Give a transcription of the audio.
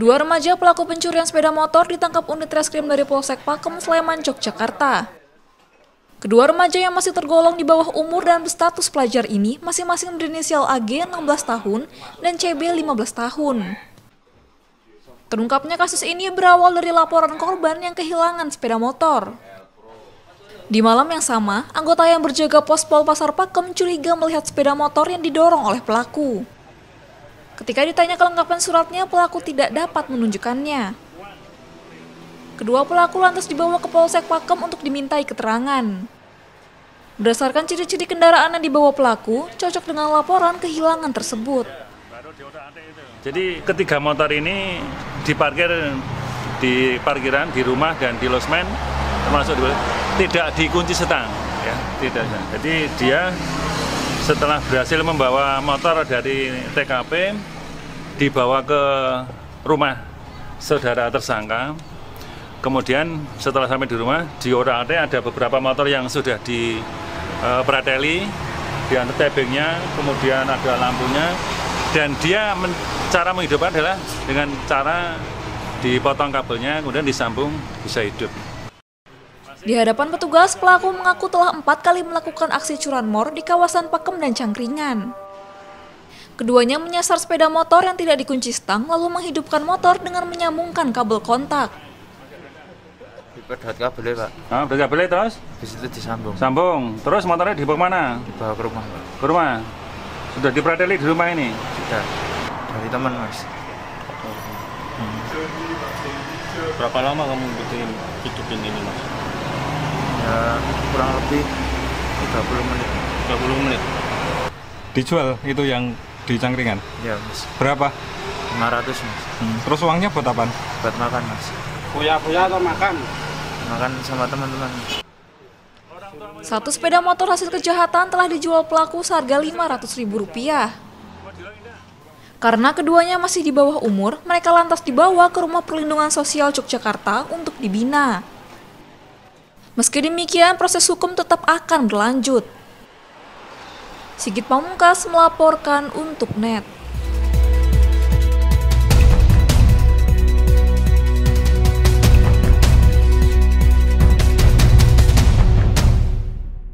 Dua remaja pelaku pencurian sepeda motor ditangkap unit reskrim dari Polsek Pakem, Sleman, Yogyakarta. Kedua remaja yang masih tergolong di bawah umur dan berstatus pelajar ini masing-masing berinisial AG 16 tahun dan CB 15 tahun. Terungkapnya kasus ini berawal dari laporan korban yang kehilangan sepeda motor. Di malam yang sama, anggota yang berjaga pos Pol Pasar Pakem curiga melihat sepeda motor yang didorong oleh pelaku. Ketika ditanya kelengkapan suratnya, pelaku tidak dapat menunjukkannya. Kedua pelaku lantas dibawa ke Polsek Pakem untuk dimintai keterangan. Berdasarkan ciri-ciri kendaraan yang dibawa pelaku, cocok dengan laporan kehilangan tersebut. Jadi ketiga motor ini diparkir di parkiran, di rumah dan di losmen, termasuk tidak dikunci setang, ya, tidak. Jadi dia setelah berhasil membawa motor dari TKP, dibawa ke rumah saudara tersangka. Kemudian setelah sampai di rumah, di orak-atik ada beberapa motor yang sudah diprateli, di tebingnya, kemudian ada lampunya, dan dia cara menghidupkan adalah dengan cara dipotong kabelnya, kemudian disambung bisa hidup. Di hadapan petugas, pelaku mengaku telah 4 kali melakukan aksi curanmor di kawasan Pakem dan Cangkringan. Keduanya menyasar sepeda motor yang tidak dikunci stang, lalu menghidupkan motor dengan menyambungkan kabel kontak. Dipedot kabelnya, Pak. Nah, udah kabelnya terus? Habis itu disambung. Sambung. Terus motornya dibawa kemana? Dibawa ke rumah, Pak. Ke rumah? Sudah diprateli di rumah ini? Sudah. Dari teman, Mas. Berapa lama kamu hidupin ini, Mas? Ya, kurang lebih 30 menit. 30 menit. Dijual itu yang di Cangkringan? Ya, Mas. Berapa? 500, Mas. Terus uangnya buat apa? Buat makan, Mas. Buya-buya atau makan? Makan sama teman-teman. Satu sepeda motor hasil kejahatan telah dijual pelaku seharga Rp500.000. Karena keduanya masih di bawah umur, mereka lantas dibawa ke Rumah Perlindungan Sosial Yogyakarta untuk dibina. Meski demikian, proses hukum tetap akan berlanjut. Sigit Pamungkas melaporkan untuk NET.